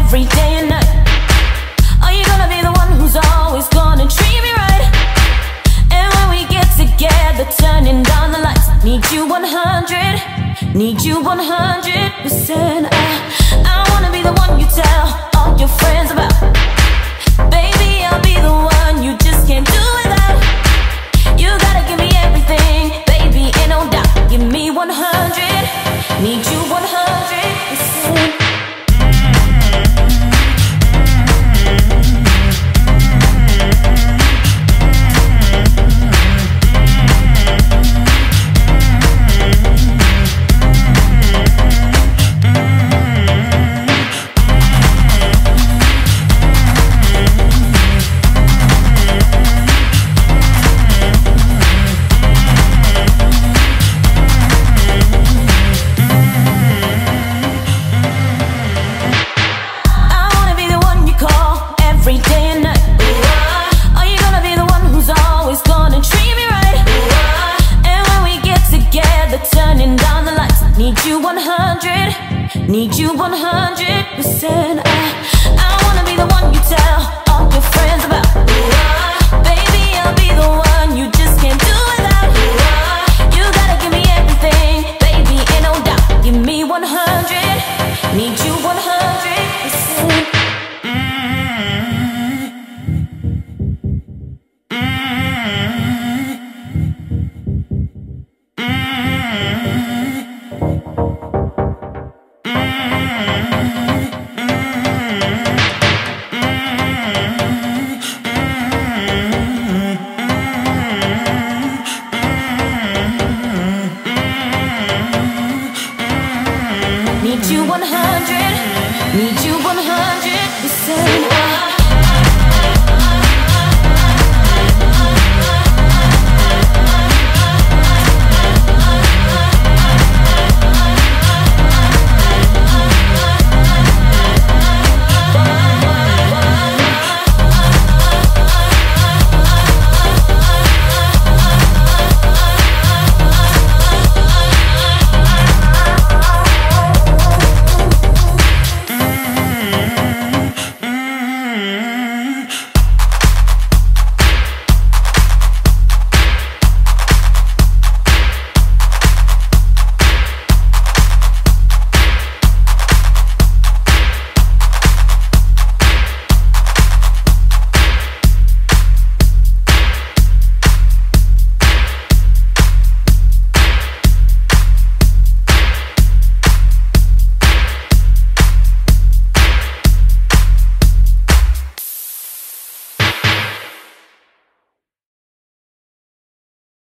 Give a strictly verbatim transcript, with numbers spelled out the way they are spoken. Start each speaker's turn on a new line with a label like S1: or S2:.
S1: every day and night? Are you gonna be the one who's always gonna treat me right? And when we get together, turning down the lights, need you one hundred, need you one hundred percent. I, I wanna be the one you tell all your friends about. Baby, I'll be the one you just can't do without. You gotta give me everything, baby, ain't no doubt. Give me one hundred, need you one hundred percent. Need you one hundred percent. I, I wanna be the one you tell all your friends about. Baby, I'll be the one you just can't do without. You gotta give me everything, baby, ain't no doubt. Give me one hundred, need you one hundred percent. Need you one hundred, need you one hundred percent.